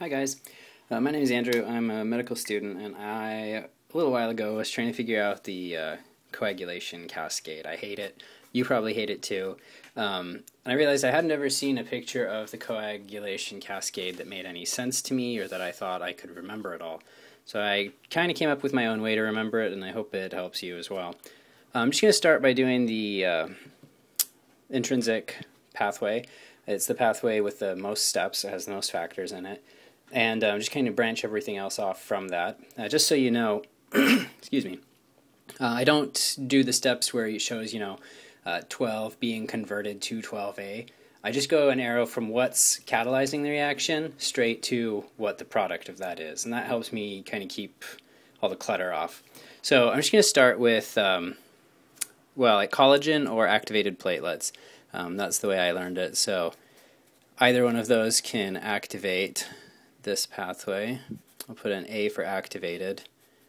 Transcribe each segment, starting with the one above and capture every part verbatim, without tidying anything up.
Hi guys, uh, my name is Andrew. I'm a medical student, and I, a little while ago, was trying to figure out the uh, coagulation cascade. I hate it. You probably hate it too. Um, and I realized I hadn't ever seen a picture of the coagulation cascade that made any sense to me or that I thought I could remember at all. So I kind of came up with my own way to remember it, and I hope it helps you as well. I'm just going to start by doing the uh, intrinsic pathway. It's the pathway with the most steps. It has the most factors in it. And uh, just kind of branch everything else off from that. Uh, just so you know, excuse me, uh, I don't do the steps where it shows, you know, uh, twelve being converted to twelve A. I just go an arrow from what's catalyzing the reaction straight to what the product of that is. And that helps me kind of keep all the clutter off. So I'm just going to start with, um, well, like collagen or activated platelets. Um, that's the way I learned it. So either one of those can activate this pathway. I'll put an A for activated.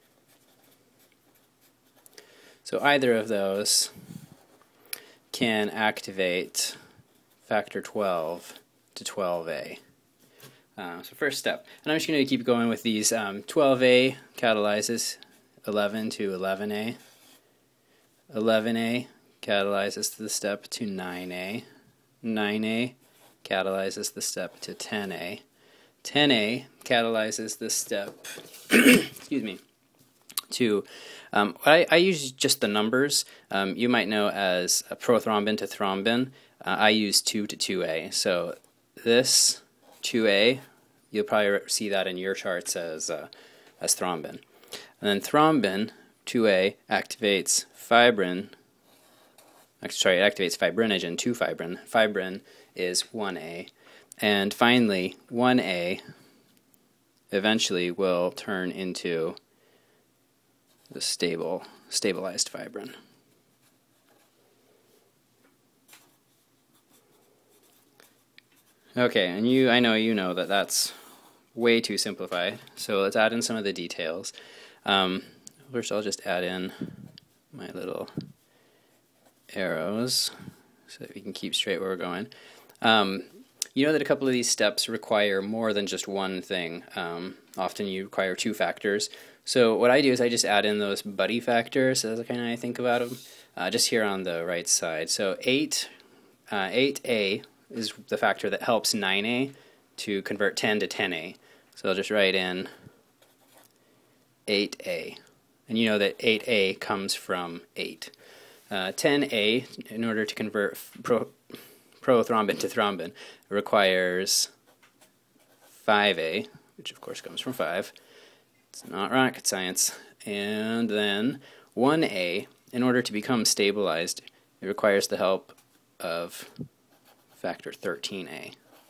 So either of those can activate factor twelve to twelve A. Uh, so first step. And I'm just going to keep going with these. Um, twelve A catalyzes eleven to eleven A. eleven A catalyzes the step to nine A. nine A catalyzes the step to ten A. ten A catalyzes this step, excuse me, to, um, I, I use just the numbers. Um, you might know as a prothrombin to thrombin. Uh, I use two to two A. So this two A, you'll probably see that in your charts as, uh, as thrombin. And then thrombin, two A, activates fibrin, sorry, it activates fibrinogen to fibrin. Fibrin is one A. And finally, one A eventually will turn into the stable, stabilized fibrin. Okay, and you, I know you know that that's way too simplified, so let's add in some of the details. Um, first I'll just add in my little arrows so that we can keep straight where we're going. Um, You know that a couple of these steps require more than just one thing. Um, often you require two factors. So what I do is I just add in those buddy factors. That's the kind of I think about them. Uh, just here on the right side. So eight, uh, eight A is the factor that helps nine A to convert ten to ten A. So I'll just write in eight A. And you know that eight A comes from eight. Uh, ten A, in order to convert pro prothrombin to thrombin, requires five A, which of course comes from five. It's not rocket science. And then one A, in order to become stabilized, it requires the help of factor thirteen A.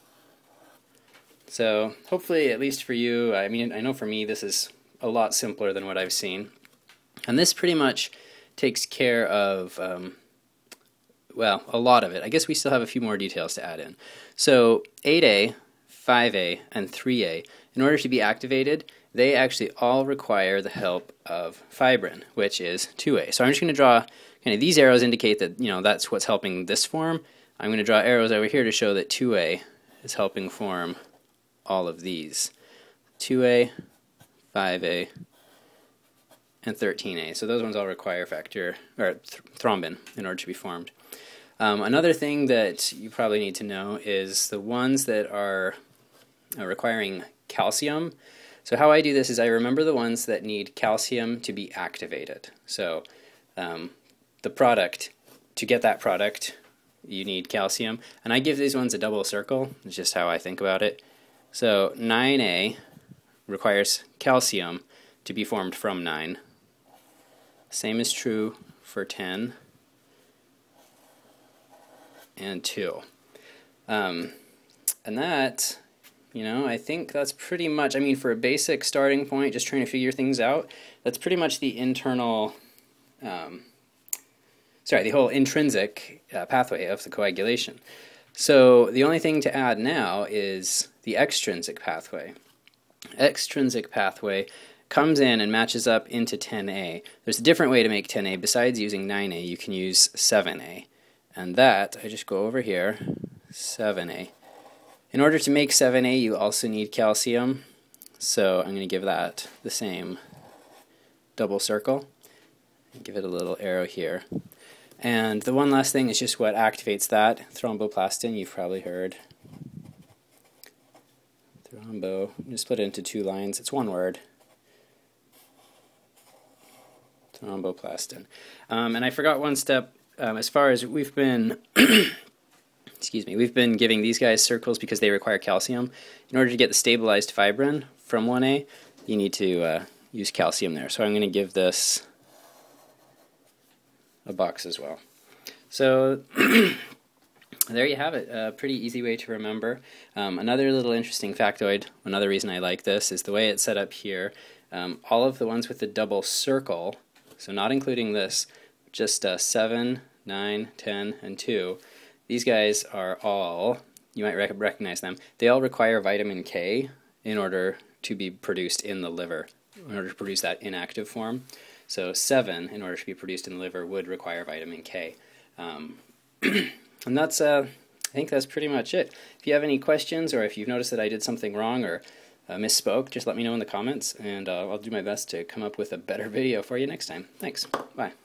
So hopefully, at least for you, I mean, I know for me this is a lot simpler than what I've seen. And this pretty much takes care of um, well, a lot of it. I guess we still have a few more details to add in. So eight A, five A, and three A, in order to be activated, they actually all require the help of fibrin, which is two A. So I'm just going to draw, kind of these arrows indicate that, you know, that's what's helping this form. I'm going to draw arrows over here to show that two A is helping form all of these. two A, five A, and thirteen A. So those ones all require factor, or th thrombin in order to be formed. Um, another thing that you probably need to know is the ones that are uh, requiring calcium. So how I do this is I remember the ones that need calcium to be activated. So um, the product, to get that product, you need calcium. And I give these ones a double circle. It's just how I think about it. So nine A requires calcium to be formed from nine. Same is true for ten. And two. Um, and that, you know, I think that's pretty much, I mean, for a basic starting point, just trying to figure things out, that's pretty much the internal, um, sorry, the whole intrinsic uh, pathway of the coagulation. So the only thing to add now is the extrinsic pathway. Extrinsic pathway comes in and matches up into ten A. There's a different way to make ten A. Besides using nine A, you can use seven A. And that, I just go over here, seven A. In order to make seven A, you also need calcium, so I'm going to give that the same double circle. Give it a little arrow here. And the one last thing is just what activates that. Thromboplastin, you've probably heard. Thrombo, I'm going to split it into two lines. It's one word. Thromboplastin. Um, and I forgot one step. Um, as far as we've been, excuse me, we've been giving these guys circles because they require calcium. In order to get the stabilized fibrin from one A, you need to uh, use calcium there. So I'm going to give this a box as well. So there you have it. A pretty easy way to remember. Um, another little interesting factoid, another reason I like this, is the way it's set up here. Um, all of the ones with the double circle, so not including this, just uh, seven, nine, ten, and two, these guys are all, you might rec recognize them, they all require vitamin K in order to be produced in the liver, in order to produce that inactive form. So seven, in order to be produced in the liver, would require vitamin K. Um, and that's, uh, I think that's pretty much it. If you have any questions, or if you've noticed that I did something wrong or uh, misspoke, just let me know in the comments, and uh, I'll do my best to come up with a better video for you next time. Thanks. Bye.